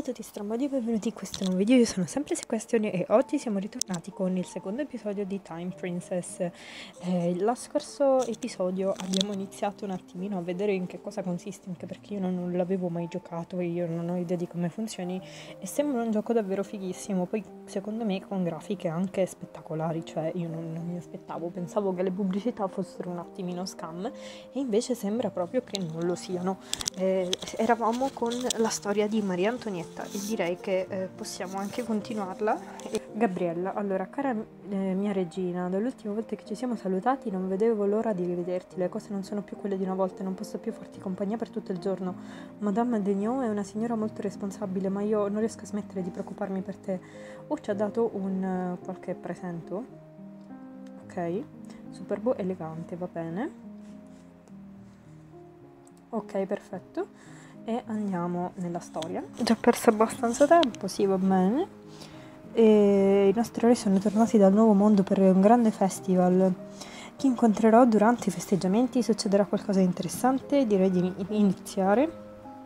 tutti strambodi e benvenuti in questo nuovo video. Io sono sempre Sequestione e oggi siamo ritornati con il secondo episodio di Time Princess. Lo scorso episodio abbiamo iniziato un attimino a vedere in che cosa consiste, anche perché io non l'avevo mai giocato e io non ho idea di come funzioni, e sembra un gioco davvero fighissimo. Poi secondo me con grafiche anche spettacolari, cioè io non mi aspettavo, pensavo che le pubblicità fossero un attimino scam e invece sembra proprio che non lo siano. Eravamo con la storia di Maria Antonietta e direi che possiamo anche continuarla. Gabriella, allora, cara mia regina, dall'ultima volta che ci siamo salutati non vedevo l'ora di rivederti. Le cose non sono più quelle di una volta, non posso più farti compagnia per tutto il giorno. Madame Degnaud è una signora molto responsabile, ma io non riesco a smettere di preoccuparmi per te. Ci ha dato un qualche presento. Ok, superbo elegante, va bene. Ok, perfetto. E andiamo nella storia. Ho già perso abbastanza tempo, sì, va bene. E i nostri eroi sono tornati dal nuovo mondo per un grande festival. Chi incontrerò durante i festeggiamenti? Succederà qualcosa di interessante? Direi di iniziare.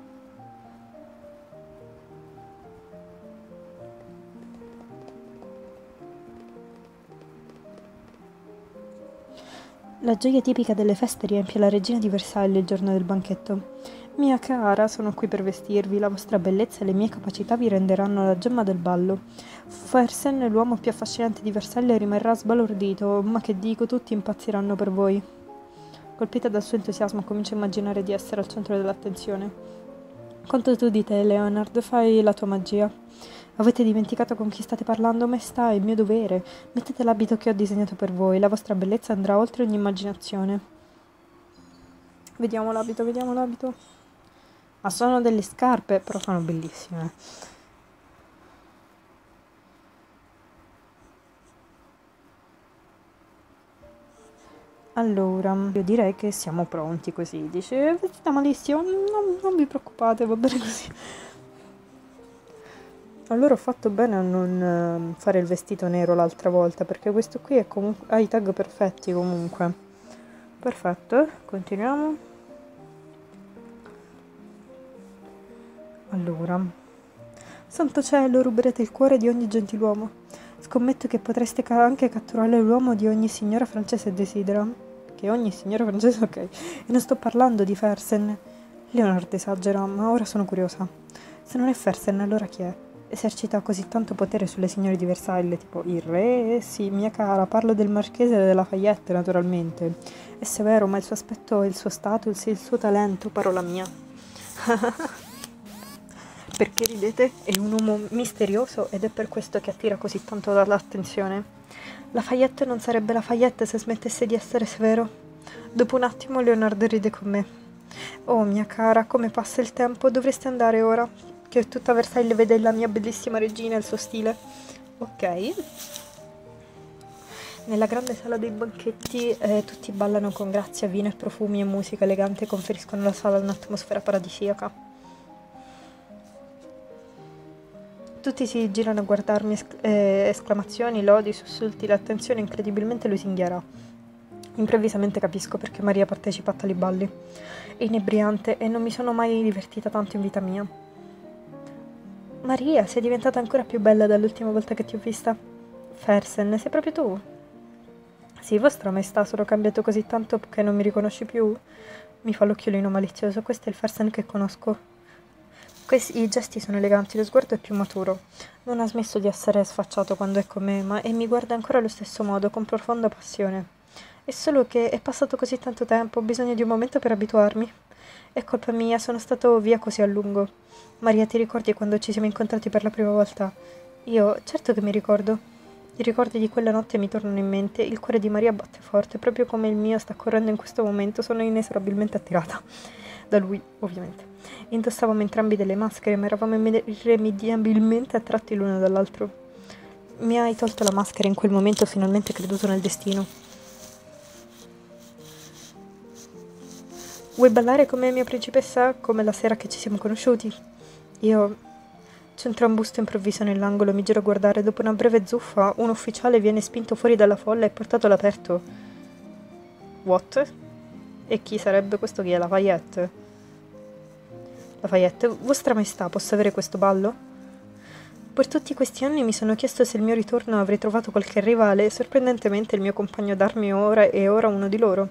La gioia tipica delle feste riempie la regina di Versailles il giorno del banchetto. Mia cara, sono qui per vestirvi, la vostra bellezza e le mie capacità vi renderanno la gemma del ballo. Fersen, l'uomo più affascinante di Versailles, rimarrà sbalordito, ma che dico, tutti impazziranno per voi. Colpita dal suo entusiasmo, comincia a immaginare di essere al centro dell'attenzione. Conto tu di te, Leonard, fai la tua magia. Avete dimenticato con chi state parlando, maestà? È il mio dovere. Mettete l'abito che ho disegnato per voi, la vostra bellezza andrà oltre ogni immaginazione. Vediamo l'abito, vediamo l'abito. Ma sono delle scarpe, però sono bellissime. Allora, io direi che siamo pronti così. Dice, vestita malissimo, non vi preoccupate, va bene così. Allora ho fatto bene a non fare il vestito nero l'altra volta, perché questo qui è ha i tag perfetti comunque. Perfetto, continuiamo. Allora, santo cielo, ruberete il cuore di ogni gentiluomo. Scommetto che potreste anche catturare l'uomo di ogni signora francese desidera. Che ogni signora francese, ok. E non sto parlando di Fersen. Leonard esagera, ma ora sono curiosa. Se non è Fersen, allora chi è? Esercita così tanto potere sulle signore di Versailles, tipo il re? Sì, mia cara, parlo del marchese della Lafayette, naturalmente. È severo, ma il suo aspetto, il suo status, il suo talento, parola mia. Perché ridete? È un uomo misterioso ed è per questo che attira così tanto l'attenzione. Lafayette non sarebbe Lafayette se smettesse di essere severo. Dopo un attimo Leonardo ride con me. Oh mia cara, come passa il tempo, dovreste andare ora, che tutta Versailles vede la mia bellissima regina e il suo stile. Ok. Nella grande sala dei banchetti tutti ballano con grazia, vino e profumi e musica elegante conferiscono alla sala un'atmosfera paradisiaca. Tutti si girano a guardarmi, esclamazioni, lodi, sussulti, l'attenzione incredibilmente lusinghiera. Improvvisamente capisco perché Maria partecipa a tali balli. È inebriante e non mi sono mai divertita tanto in vita mia. Maria, sei diventata ancora più bella dall'ultima volta che ti ho vista. Fersen, sei proprio tu? Sì, vostra maestà, sono cambiato così tanto che non mi riconosci più? Mi fa l'occhiolino malizioso, questo è il Fersen che conosco. I gesti sono eleganti, lo sguardo è più maturo. Non ha smesso di essere sfacciato quando è con me, e mi guarda ancora allo stesso modo, con profonda passione. È solo che è passato così tanto tempo, ho bisogno di un momento per abituarmi. È colpa mia, sono stato via così a lungo. Maria, ti ricordi quando ci siamo incontrati per la prima volta? Io, certo che mi ricordo. I ricordi di quella notte mi tornano in mente, il cuore di Maria batte forte, proprio come il mio sta correndo in questo momento, sono inesorabilmente attirata. Da lui, ovviamente. Indossavamo entrambi delle maschere, ma eravamo irrimediabilmente attratti l'uno dall'altro. Mi hai tolto la maschera in quel momento, ho finalmente creduto nel destino. Vuoi ballare come mia principessa, come la sera che ci siamo conosciuti? Io... C'è un trambusto improvviso nell'angolo, mi giro a guardare. Dopo una breve zuffa, un ufficiale viene spinto fuori dalla folla e portato all'aperto. What? E chi sarebbe questo? Chi è? Lafayette? Lafayette, vostra maestà, posso avere questo ballo? Per tutti questi anni mi sono chiesto se il mio ritorno avrei trovato qualche rivale e sorprendentemente il mio compagno d'armi è ora uno di loro.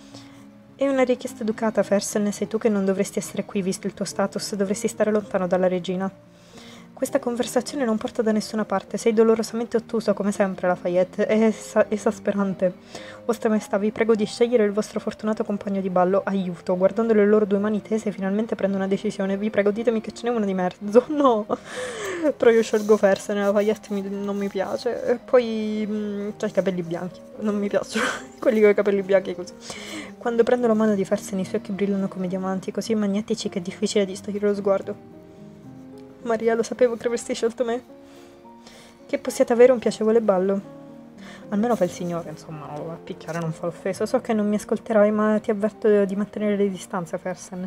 È una richiesta educata, Fersen, sei tu che non dovresti essere qui visto il tuo status, dovresti stare lontano dalla regina. Questa conversazione non porta da nessuna parte, sei dolorosamente ottuso come sempre, Lafayette, è esasperante. Vostra Maestà, vi prego di scegliere il vostro fortunato compagno di ballo, aiuto, guardando le loro due mani tese finalmente prendo una decisione, vi prego ditemi che ce n'è una di mezzo, no, però io scelgo Fersen, Lafayette non mi piace, e poi c'ha i capelli bianchi, non mi piacciono, quelli con i capelli bianchi così. Quando prendo la mano di Fersen i suoi occhi brillano come diamanti, così magnetici che è difficile distogliere lo sguardo. Maria, lo sapevo che avresti scelto me. Che possiate avere un piacevole ballo. Almeno fa il signore, insomma, non lo va a picchiare, non fa l'offesa. So che non mi ascolterai, ma ti avverto di mantenere le distanze, Fersen.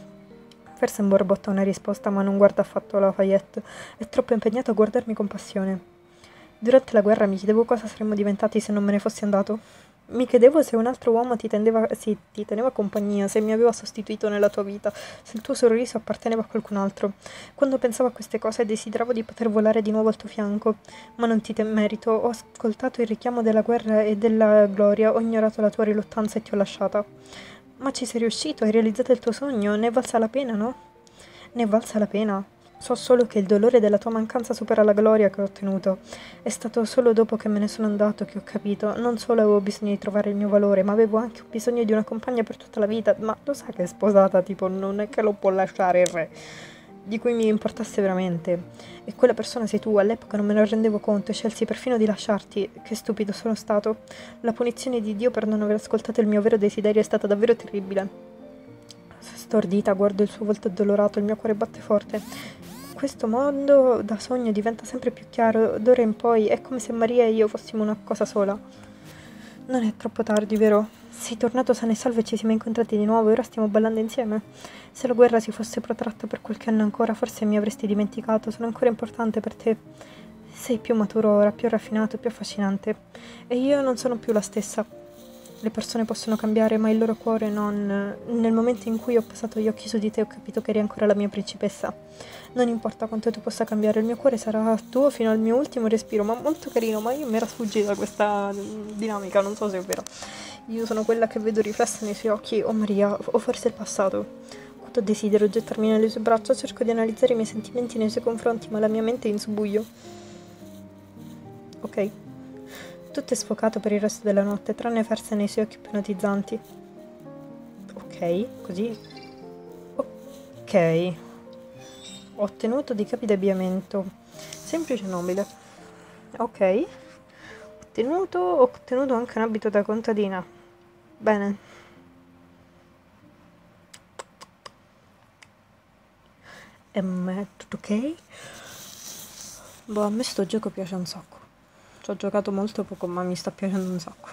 Fersen borbotta una risposta, ma non guarda affatto Lafayette. È troppo impegnato a guardarmi con passione. Durante la guerra mi chiedevo cosa saremmo diventati se non me ne fossi andato. Mi chiedevo se un altro uomo ti teneva compagnia, se mi aveva sostituito nella tua vita, se il tuo sorriso apparteneva a qualcun altro. Quando pensavo a queste cose desideravo di poter volare di nuovo al tuo fianco, ma non ti merito. Ho ascoltato il richiamo della guerra e della gloria, ho ignorato la tua riluttanza e ti ho lasciata. Ma ci sei riuscito, hai realizzato il tuo sogno, ne è valsa la pena, no? Ne è valsa la pena. So solo che il dolore della tua mancanza supera la gloria che ho ottenuto. È stato solo dopo che me ne sono andato che ho capito. Non solo avevo bisogno di trovare il mio valore, ma avevo anche bisogno di una compagna per tutta la vita. Ma lo sa che è sposata, tipo, non è che lo può lasciare il re. Di cui mi importasse veramente. E quella persona sei tu, all'epoca non me ne rendevo conto e scelsi perfino di lasciarti. Che stupido sono stato. La punizione di Dio per non aver ascoltato il mio vero desiderio è stata davvero terribile. Stordita guardo il suo volto addolorato, il mio cuore batte forte. Questo mondo da sogno diventa sempre più chiaro, d'ora in poi è come se Maria e io fossimo una cosa sola. Non è troppo tardi, vero? Sei tornato sano e salvo e ci siamo incontrati di nuovo e ora stiamo ballando insieme. Se la guerra si fosse protratta per qualche anno ancora, forse mi avresti dimenticato, sono ancora importante per te. Sei più maturo ora, più raffinato, più affascinante. E io non sono più la stessa. Le persone possono cambiare, ma il loro cuore non. Nel momento in cui ho posato gli occhi su di te ho capito che eri ancora la mia principessa. Non importa quanto tu possa cambiare, il mio cuore sarà tuo fino al mio ultimo respiro. Ma molto carino, ma io mi era sfuggita questa dinamica, non so se è vero. Io sono quella che vedo riflessa nei suoi occhi, o Maria, o forse il passato. Quanto desidero gettarmi nelle sue braccia, cerco di analizzare i miei sentimenti nei suoi confronti, ma la mia mente è in subbuglio. Ok. Tutto è sfocato per il resto della notte, tranne Fersen nei suoi occhi ipnotizzanti. Ok, così. Ok. Ho ottenuto dei capi d'abbigliamento. Semplice e nobile. Ok. Ho ottenuto anche un abito da contadina. Bene. Tutto ok? Boh, a me sto gioco piace un sacco. Ci ho giocato molto poco, ma mi sta piacendo un sacco.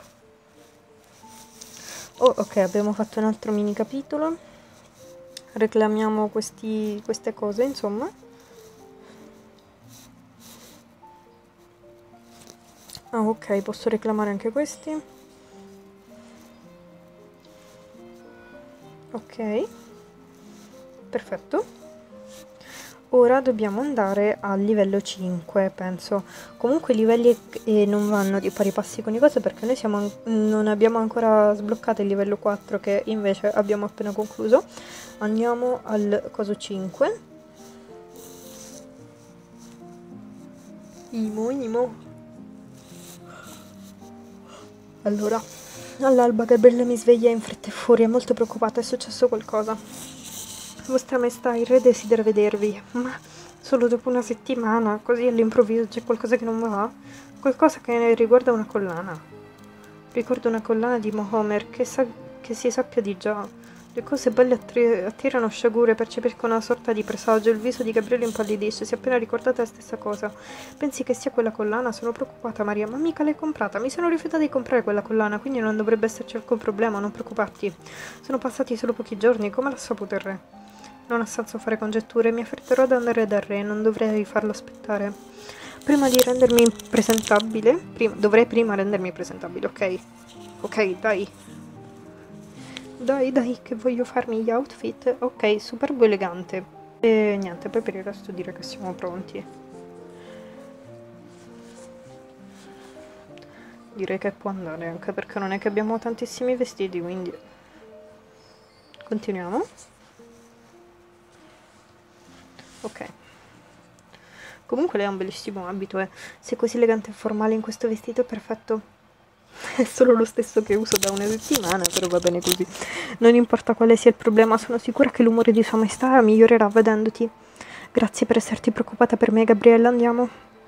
Oh, ok, abbiamo fatto un altro mini capitolo. Reclamiamo queste cose, insomma. Ah, ok, posso reclamare anche questi. Ok. Perfetto. Ora dobbiamo andare al livello 5, penso. Comunque i livelli non vanno di pari passi con i cose perché noi non abbiamo ancora sbloccato il livello 4 che invece abbiamo appena concluso. Andiamo al coso 5. Imo. Allora, all'alba Gabriella mi sveglia in fretta e furia, molto preoccupata, è successo qualcosa. Vostra Maestà, il re desidera vedervi, ma solo dopo una settimana, così all'improvviso c'è qualcosa che non va? Qualcosa che riguarda una collana. Ricordo una collana di Mohomer, che si sappia di già. Le cose belle attirano sciagure, percepisco una sorta di presagio, il viso di Gabriele impallidisce, si è appena ricordata la stessa cosa. Pensi che sia quella collana? Sono preoccupata, Maria, ma mica l'hai comprata. Mi sono rifiutata di comprare quella collana, quindi non dovrebbe esserci alcun problema, non preoccuparti. Sono passati solo pochi giorni, come l'ha saputo il re? Non ha senso fare congetture, mi affretterò ad andare dal re, non dovrei farlo aspettare. Prima di rendermi presentabile, dovrei prima rendermi presentabile, ok? Ok, dai. Dai, che voglio farmi gli outfit. Ok, superbo elegante. E niente, poi per il resto direi che siamo pronti. direi che può andare, anche perché non è che abbiamo tantissimi vestiti, quindi continuiamo. Ok. Comunque lei ha un bellissimo abito e sei così elegante e formale in questo vestito, perfetto. È solo lo stesso che uso da una settimana, però va bene così. Non importa quale sia il problema, sono sicura che l'umore di Sua Maestà migliorerà vedendoti. Grazie per esserti preoccupata per me, Gabriella, andiamo.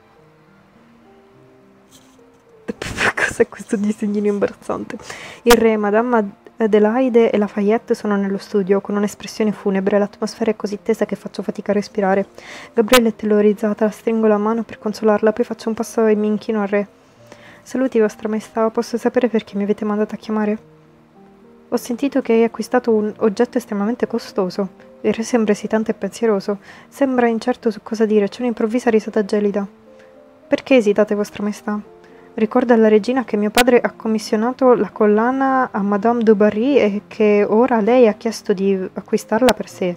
Cos'è questo disegnino imbarazzante? Il re, Madame Adelaide e Lafayette sono nello studio, con un'espressione funebre. L'atmosfera è così tesa che faccio fatica a respirare. Gabriella è terrorizzata, stringo la mano per consolarla, poi faccio un passo e mi inchino al re. Saluti, vostra maestà, posso sapere perché mi avete mandato a chiamare? Ho sentito che hai acquistato un oggetto estremamente costoso. Il re sembra esitante e pensieroso. Sembra incerto su cosa dire, c'è un'improvvisa risata gelida. Perché esitate, vostra maestà? Ricorda alla regina che mio padre ha commissionato la collana a Madame du Barry e che ora lei ha chiesto di acquistarla per sé.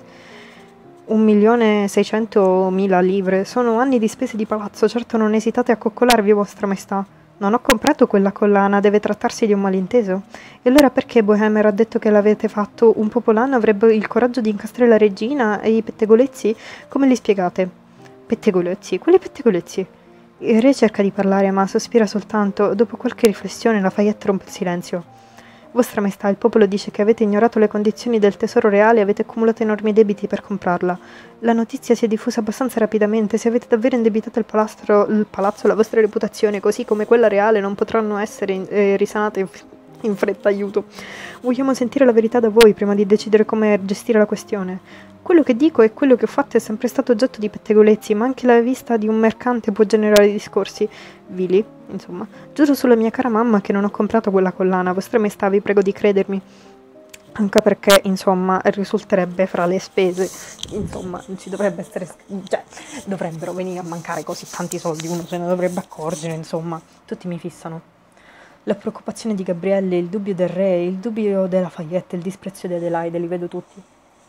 1.600.000 livre. Sono anni di spese di palazzo, certo non esitate a coccolarvi, vostra maestà. Non ho comprato quella collana, deve trattarsi di un malinteso. E allora perché Bohemer ha detto che l'avete fatto? Un popolano avrebbe il coraggio di incastrare la regina e i pettegolezzi? Come li spiegate? Pettegolezzi? Quali pettegolezzi? Il re cerca di parlare, ma sospira soltanto. Dopo qualche riflessione, Lafayette rompe il silenzio. Vostra maestà, il popolo dice che avete ignorato le condizioni del tesoro reale e avete accumulato enormi debiti per comprarla. La notizia si è diffusa abbastanza rapidamente. Se avete davvero indebitato il palazzo, la vostra reputazione, così come quella reale, non potranno essere risanate in fretta. Aiuto. Vogliamo sentire la verità da voi prima di decidere come gestire la questione. Quello che dico e quello che ho fatto è sempre stato oggetto di pettegolezzi, ma anche la vista di un mercante può generare discorsi vili, insomma. Giuro sulla mia cara mamma che non ho comprato quella collana, vostra maestà, vi prego di credermi. Anche perché, insomma, risulterebbe fra le spese, insomma, non ci dovrebbe essere, cioè, dovrebbero venire a mancare così tanti soldi, uno se ne dovrebbe accorgere, insomma, tutti mi fissano. La preoccupazione di Gabrielle, il dubbio del re, il dubbio della Lafayette, il disprezzo di Adelaide, li vedo tutti.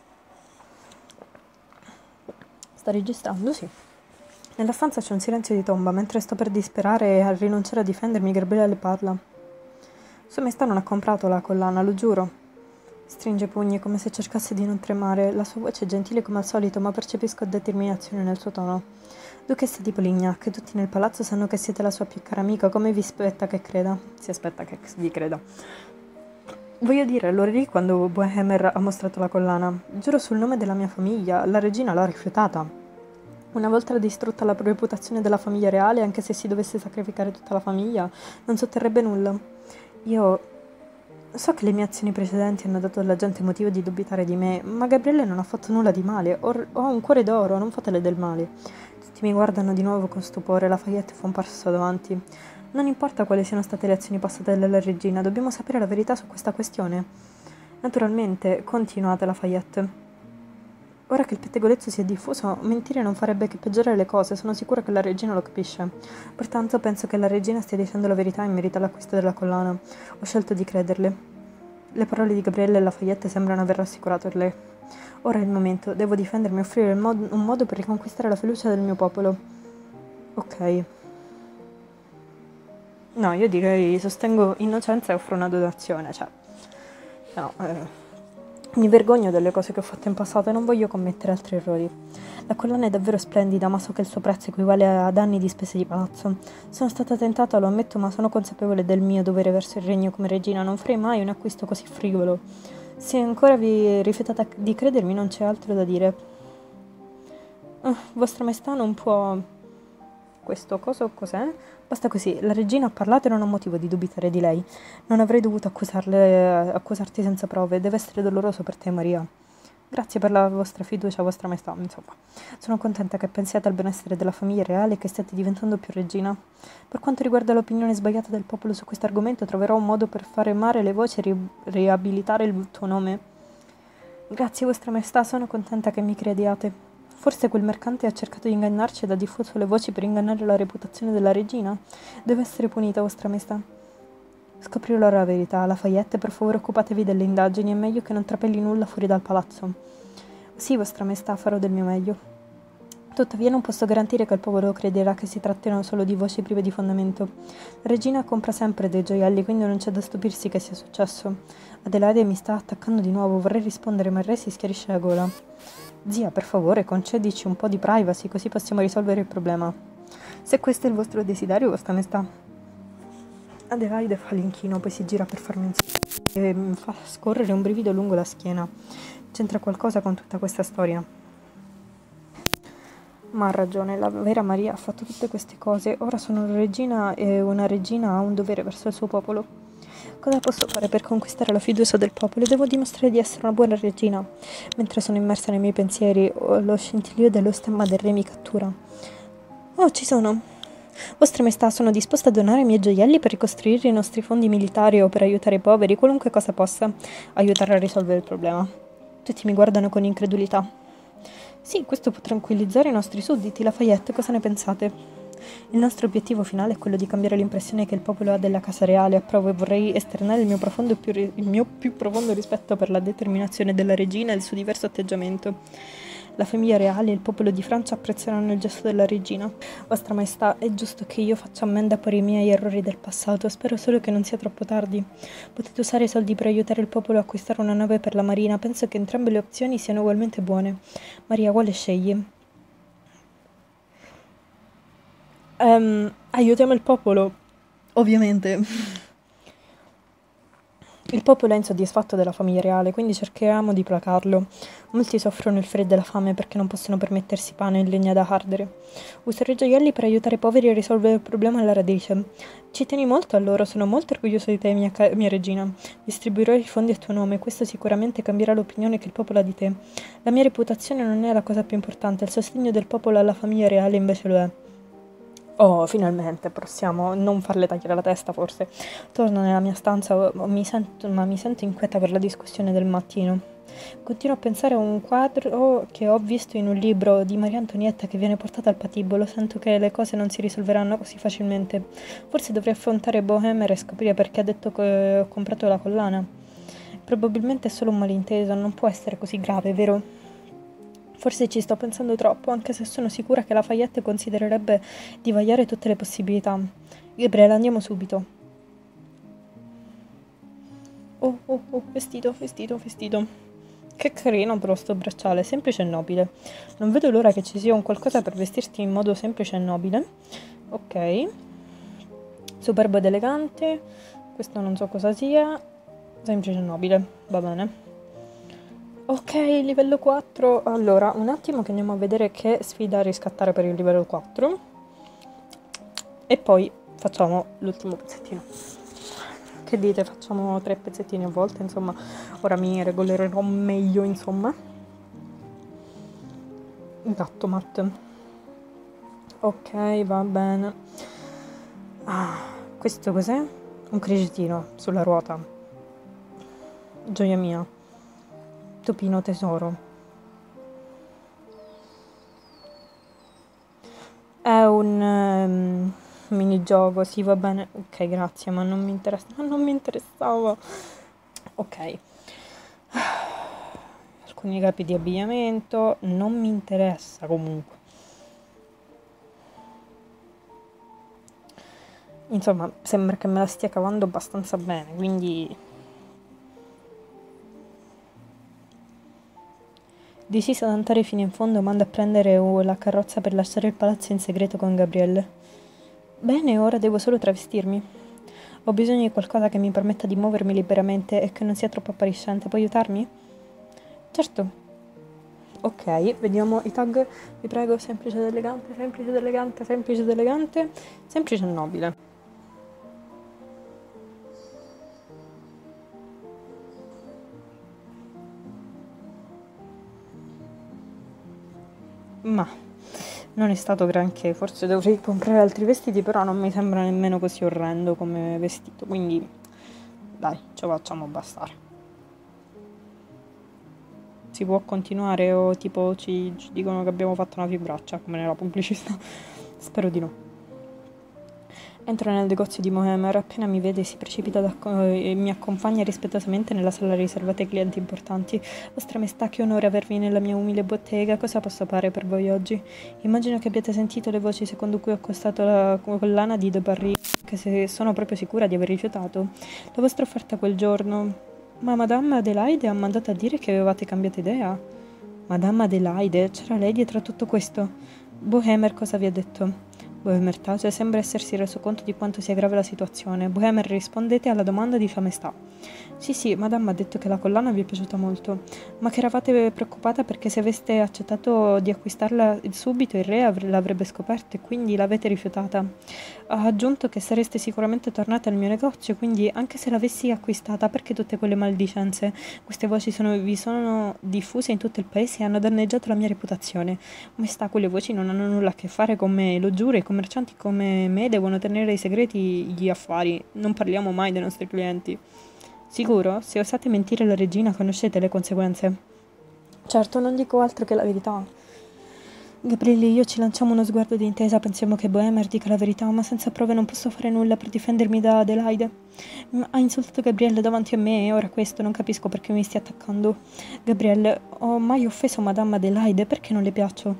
Sta registrando, sì. Nella stanza c'è un silenzio di tomba. Mentre sto per disperare e a rinunciare a difendermi, Gabriele le parla. Sua maestà non ha comprato la collana, lo giuro. Stringe i pugni come se cercasse di non tremare. La sua voce è gentile come al solito, ma percepisco determinazione nel suo tono. Duchessa di Polignac, tutti nel palazzo sanno che siete la sua più cara amica. Come vi aspetta che creda? Si aspetta che vi creda. Voglio dire, lo eri quando Bohemer ha mostrato la collana. Giuro sul nome della mia famiglia, la regina l'ha rifiutata. Una volta distrutta la reputazione della famiglia reale, anche se si dovesse sacrificare tutta la famiglia, non sotterrebbe nulla. Io so che le mie azioni precedenti hanno dato alla gente motivo di dubitare di me, ma Gabriele non ha fatto nulla di male. Ho un cuore d'oro, non fatele del male. Tutti mi guardano di nuovo con stupore, Lafayette fa un passo davanti. Non importa quali siano state le azioni passate della regina, dobbiamo sapere la verità su questa questione. Naturalmente, continuate, Lafayette. Ora che il pettegolezzo si è diffuso, mentire non farebbe che peggiorare le cose, sono sicura che la regina lo capisce. Pertanto penso che la regina stia dicendo la verità in merito all'acquisto della collana. Ho scelto di crederle. Le parole di Gabriele e Lafayette sembrano aver rassicurato il re. Ora è il momento, devo difendermi e offrire un modo per riconquistare la fiducia del mio popolo. Ok. No, io direi sostengo innocenza e offro una donazione, cioè. No, mi vergogno delle cose che ho fatto in passato e non voglio commettere altri errori. La collana è davvero splendida, ma so che il suo prezzo equivale ad anni di spese di palazzo. Sono stata tentata, lo ammetto, ma sono consapevole del mio dovere verso il regno come regina. Non farei mai un acquisto così frivolo. Se ancora vi rifiutate di credermi, non c'è altro da dire. Vostra maestà non può... Questo cos'è? Basta così, la regina ha parlato e non ho motivo di dubitare di lei. Non avrei dovuto accusarti senza prove, deve essere doloroso per te, Maria. Grazie per la vostra fiducia, vostra maestà, insomma. Sono contenta che pensiate al benessere della famiglia reale e che stiate diventando più regina. Per quanto riguarda l'opinione sbagliata del popolo su questo argomento, troverò un modo per fare mare le voci e riabilitare il tuo nome. Grazie, vostra maestà, sono contenta che mi crediate. Forse quel mercante ha cercato di ingannarci ed ha diffuso le voci per ingannare la reputazione della regina. Deve essere punita, vostra maestà. Scoprirò la verità. Lafayette, per favore occupatevi delle indagini. È meglio che non trapeli nulla fuori dal palazzo. Sì, vostra maestà, farò del mio meglio. Tuttavia non posso garantire che il popolo crederà che si trattino solo di voci prive di fondamento. La regina compra sempre dei gioielli, quindi non c'è da stupirsi che sia successo. Adelaide mi sta attaccando di nuovo, vorrei rispondere, ma il re si schiarisce la gola. Zia, per favore, concedici un po' di privacy, così possiamo risolvere il problema. Se questo è il vostro desiderio, vostra maestà. Adelaide fa l'inchino, poi si gira per farmi un e mi fa scorrere un brivido lungo la schiena. C'entra qualcosa con tutta questa storia. Ma ha ragione, la vera Maria ha fatto tutte queste cose. Ora sono una regina e una regina ha un dovere verso il suo popolo. Cosa posso fare per conquistare la fiducia del popolo? Devo dimostrare di essere una buona regina. Mentre sono immersa nei miei pensieri, lo scintillio dello stemma del re mi cattura. Oh, ci sono! Vostra Maestà, sono disposta a donare i miei gioielli per ricostruire i nostri fondi militari o per aiutare i poveri, qualunque cosa possa aiutare a risolvere il problema. Tutti mi guardano con incredulità. Sì, questo può tranquillizzare i nostri sudditi. Lafayette, cosa ne pensate? Il nostro obiettivo finale è quello di cambiare l'impressione che il popolo ha della Casa Reale. Approvo e vorrei esternare il mio più profondo rispetto per la determinazione della regina e il suo diverso atteggiamento. La famiglia reale e il popolo di Francia apprezzeranno il gesto della regina. Vostra Maestà, è giusto che io faccia ammenda per i miei errori del passato. Spero solo che non sia troppo tardi. Potete usare i soldi per aiutare il popolo a acquistare una nave per la marina. Penso che entrambe le opzioni siano ugualmente buone. Maria, quale scegli? Aiutiamo il popolo, ovviamente. Il popolo è insoddisfatto della famiglia reale, quindi cerchiamo di placarlo. Molti soffrono il freddo e la fame perché non possono permettersi pane e legna da ardere. Userò i gioielli per aiutare i poveri a risolvere il problema alla radice. Ci tieni molto a loro, sono molto orgoglioso di te, mia regina. Distribuirò i fondi a tuo nome, questo sicuramente cambierà l'opinione che il popolo ha di te. La mia reputazione non è la cosa più importante, il sostegno del popolo alla famiglia reale invece lo è. Oh, finalmente, possiamo non farle tagliare la testa, forse. Torno nella mia stanza, mi sento inquieta per la discussione del mattino. Continuo a pensare a un quadro che ho visto in un libro di Maria Antonietta che viene portato al patibolo. Sento che le cose non si risolveranno così facilmente. Forse dovrei affrontare Bohemer e scoprire perché ha detto che ho comprato la collana. Probabilmente è solo un malinteso, non può essere così grave, vero? Forse ci sto pensando troppo, anche se sono sicura che Lafayette considererebbe di vagliare tutte le possibilità. Gabriele, andiamo subito. Oh, vestito. Che carino però sto bracciale, semplice e nobile. Non vedo l'ora che ci sia un qualcosa per vestirti in modo semplice e nobile. Ok. Superbo ed elegante. Questo non so cosa sia. Semplice e nobile, va bene. Ok, livello 4. Allora, un attimo che andiamo a vedere che sfida riscattare per il livello 4. E poi facciamo l'ultimo pezzettino. Che dite? Facciamo 3 pezzettini a volte, insomma. Ora mi regolerò meglio, insomma. Gattomat. Ok, va bene. Questo cos'è? Un cricetino sulla ruota. Gioia mia. Topino tesoro. È un minigioco, sì, va bene. Ok, grazie, ma non mi interessa. Non mi interessava. Ok. Alcuni capi di abbigliamento. Non mi interessa comunque. Insomma, sembra che me la stia cavando abbastanza bene, quindi... Deciso ad andare fino in fondo, manda a prendere la carrozza per lasciare il palazzo in segreto con Gabrielle. Bene, ora devo solo travestirmi. Ho bisogno di qualcosa che mi permetta di muovermi liberamente e che non sia troppo appariscente. Puoi aiutarmi? Certo. Ok, vediamo i tag. Vi prego, semplice ed elegante, semplice ed elegante, semplice ed elegante, semplice e nobile. Ma non è stato granché, forse dovrei comprare altri vestiti, però non mi sembra nemmeno così orrendo come vestito, quindi dai, ce lo facciamo bastare. Si può continuare o tipo ci dicono che abbiamo fatto una fibraccia come nella pubblicità? Spero di no. Entro nel negozio di Bohemer, appena mi vede si precipita e mi accompagna rispettosamente nella sala riservata ai clienti importanti. Vostra Maestà, che onore avervi nella mia umile bottega, cosa posso fare per voi oggi? Immagino che abbiate sentito le voci secondo cui ho accostato la collana di De Barry, che sono proprio sicura di aver rifiutato la vostra offerta quel giorno. Ma Madame Adelaide ha mandato a dire che avevate cambiato idea. Madame Adelaide? C'era lei dietro a tutto questo? Bohemer cosa vi ha detto? Bohemer tace, sembra essersi reso conto di quanto sia grave la situazione. Bohemer, rispondete alla domanda di Sua Maestà. Sì, Madame ha detto che la collana vi è piaciuta molto, ma che eravate preoccupata perché se aveste accettato di acquistarla subito il re l'avrebbe scoperta e quindi l'avete rifiutata. Ha aggiunto che sareste sicuramente tornate al mio negozio, quindi anche se l'avessi acquistata, perché tutte quelle maldicenze? Queste voci vi sono diffuse in tutto il paese e hanno danneggiato la mia reputazione. Maestà, quelle voci non hanno nulla a che fare con me, lo giuro, i commercianti come me devono tenere segreti gli affari, non parliamo mai dei nostri clienti. Sicuro? Se osate mentire alla regina conoscete le conseguenze. Certo, non dico altro che la verità. Gabriele e io ci lanciamo uno sguardo di intesa, pensiamo che Bohemer dica la verità, ma senza prove non posso fare nulla per difendermi da Adelaide. Ha insultato Gabriele davanti a me e ora questo, non capisco perché mi stia attaccando. Gabriele, ho mai offeso Madame Adelaide? Perché non le piaccio?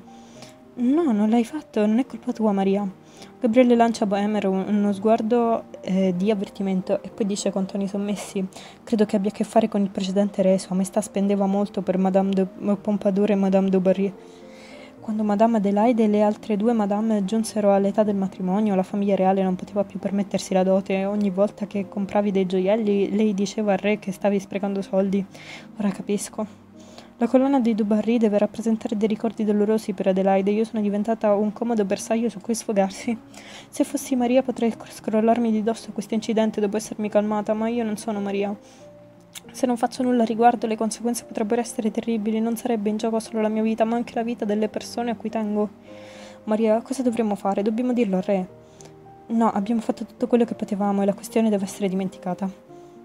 No, non l'hai fatto, non è colpa tua, Maria. Gabriele lancia a Bohemer uno sguardo di avvertimento e poi dice con toni sommessi: credo che abbia a che fare con il precedente re. Sua Maestà spendeva molto per Madame de Pompadour e Madame de Barry. Quando Madame Adelaide e le altre due Madame giunsero all'età del matrimonio, la famiglia reale non poteva più permettersi la dote e ogni volta che compravi dei gioielli lei diceva al re che stavi sprecando soldi. Ora capisco. La collana di Dubarry deve rappresentare dei ricordi dolorosi per Adelaide. Io sono diventata un comodo bersaglio su cui sfogarsi. Se fossi Maria potrei scrollarmi di dosso questo incidente dopo essermi calmata, ma io non sono Maria. Se non faccio nulla a riguardo, le conseguenze potrebbero essere terribili. Non sarebbe in gioco solo la mia vita, ma anche la vita delle persone a cui tengo. Maria, cosa dovremmo fare? Dobbiamo dirlo al re. No, abbiamo fatto tutto quello che potevamo e la questione deve essere dimenticata.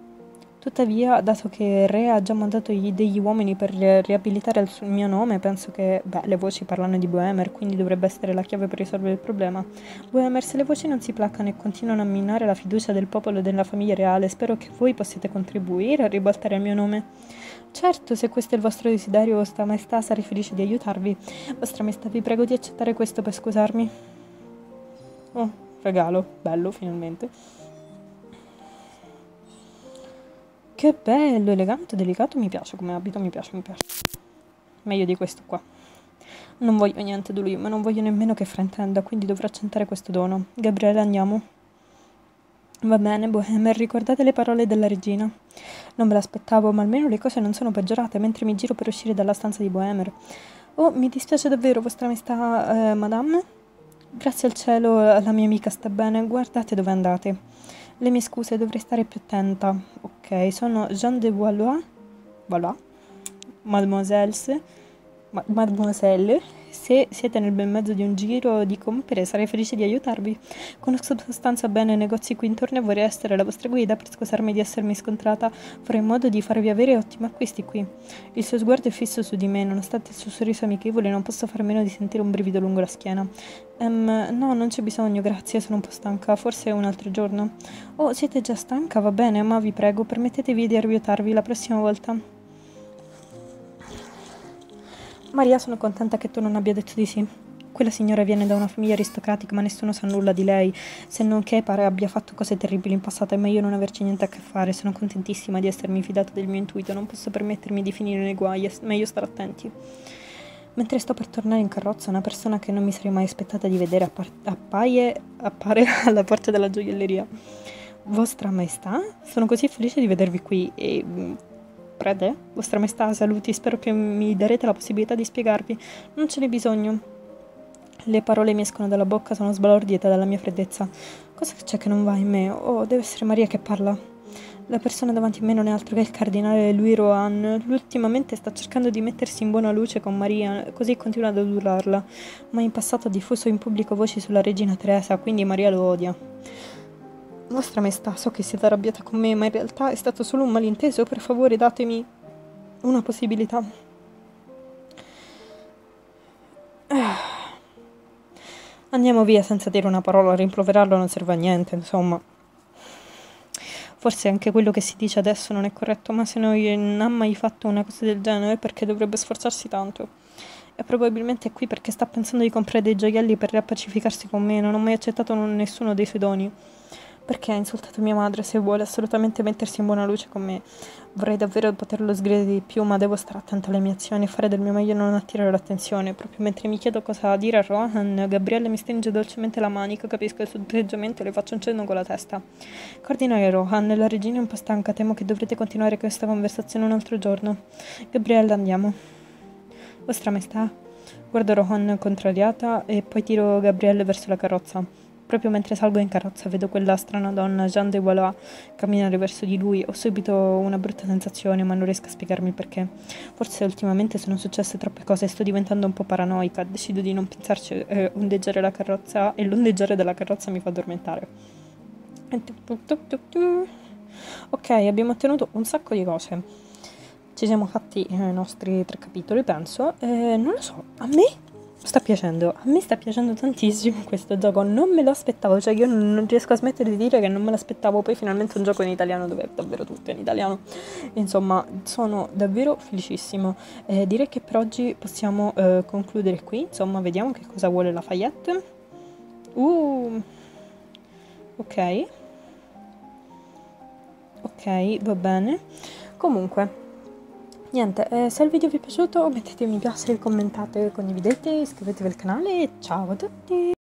Tuttavia, dato che il re ha già mandato degli uomini per riabilitare il mio nome, penso che, le voci parlano di Bohemer, quindi dovrebbe essere la chiave per risolvere il problema. Bohemer, se le voci non si placano e continuano a minare la fiducia del popolo e della famiglia reale, spero che voi possiate contribuire a ribaltare il mio nome. Certo, se questo è il vostro desiderio, Vostra Maestà, sarei felice di aiutarvi. Vostra Maestà, vi prego di accettare questo per scusarmi. Oh, regalo, bello, finalmente. Che bello, elegante, delicato, mi piace come abito, mi piace. Meglio di questo qua. Non voglio niente da lui, ma non voglio nemmeno che fraintenda, quindi dovrò accettare questo dono. Gabriele, andiamo. Va bene, Bohemer, ricordate le parole della regina? Non me l'aspettavo, ma almeno le cose non sono peggiorate mentre mi giro per uscire dalla stanza di Bohemer. Oh, mi dispiace davvero, Vostra Maestà, Madame? Grazie al cielo, la mia amica sta bene. Guardate dove andate. Le mie scuse, dovrei stare più attenta. Ok, sono Jean de Valois. Valois? Mademoiselle, se siete nel bel mezzo di un giro di compere, sarei felice di aiutarvi. Conosco abbastanza bene i negozi qui intorno e vorrei essere la vostra guida per scusarmi di essermi scontrata. Farò in modo di farvi avere ottimi acquisti qui. Il suo sguardo è fisso su di me, nonostante il suo sorriso amichevole, non posso fare a meno di sentire un brivido lungo la schiena. No, non c'è bisogno, grazie, sono un po' stanca, forse un altro giorno. Oh, siete già stanca? Va bene, ma vi prego, permettetevi di aiutarvi la prossima volta. Maria, sono contenta che tu non abbia detto di sì. Quella signora viene da una famiglia aristocratica, ma nessuno sa nulla di lei, se non che pare abbia fatto cose terribili in passato. È meglio non averci niente a che fare. Sono contentissima di essermi fidata del mio intuito, non posso permettermi di finire nei guai, è meglio stare attenti. Mentre sto per tornare in carrozza, una persona che non mi sarei mai aspettata di vedere appare alla porta della gioielleria. Vostra Maestà? Sono così felice di vedervi qui e... Prete? Vostra Maestà, saluti, spero che mi darete la possibilità di spiegarvi. Non ce n'è bisogno. Le parole mi escono dalla bocca, sono sbalordita dalla mia freddezza. Cosa c'è che non va in me? Oh, deve essere Maria che parla. La persona davanti a me non è altro che il cardinale Louis Rohan. Lui ultimamente sta cercando di mettersi in buona luce con Maria, così continua ad adorarla. Ma in passato ha diffuso in pubblico voci sulla regina Teresa, quindi Maria lo odia. Vostra Maestà, so che siete arrabbiata con me, ma in realtà è stato solo un malinteso. Per favore, datemi una possibilità. Andiamo via senza dire una parola, a rimproverarlo non serve a niente, insomma. Forse anche quello che si dice adesso non è corretto, ma se non ha mai fatto una cosa del genere è perché dovrebbe sforzarsi tanto. E probabilmente è qui perché sta pensando di comprare dei gioielli per riappacificarsi con me, non ho mai accettato nessuno dei suoi doni. Perché ha insultato mia madre se vuole assolutamente mettersi in buona luce con me? Vorrei davvero poterlo sgridare di più, ma devo stare attenta alle mie azioni e fare del mio meglio a non attirare l'attenzione. Proprio mentre mi chiedo cosa dire a Rohan, Gabriele mi stringe dolcemente la manica, capisco il suo atteggiamento e le faccio un cenno con la testa. Cardinale Rohan, la regina è un po' stanca, temo che dovrete continuare questa conversazione un altro giorno. Gabriele, andiamo. Vostra Maestà? Guardo Rohan contrariata e poi tiro Gabriele verso la carrozza. Proprio mentre salgo in carrozza vedo quella strana donna, Jeanne de Valois, camminare verso di lui. Ho subito una brutta sensazione, ma non riesco a spiegarmi il perché. Forse ultimamente sono successe troppe cose e sto diventando un po' paranoica. Decido di non pensarci ondeggiare la carrozza e l'ondeggiare della carrozza mi fa addormentare. Ok, abbiamo ottenuto un sacco di cose. Ci siamo fatti i nostri 3 capitoli, penso. Non lo so, a me sta piacendo. A me sta piacendo tantissimo questo gioco. Non me lo aspettavo, cioè io non riesco a smettere di dire che non me l'aspettavo. Poi finalmente un gioco in italiano dove è davvero tutto in italiano. Insomma, sono davvero felicissima. Direi che per oggi possiamo concludere qui. Insomma, vediamo che cosa vuole Lafayette. Ok. Ok, va bene. Comunque, niente, se il video vi è piaciuto mettete mi piace, commentate, condividete, iscrivetevi al canale e ciao a tutti!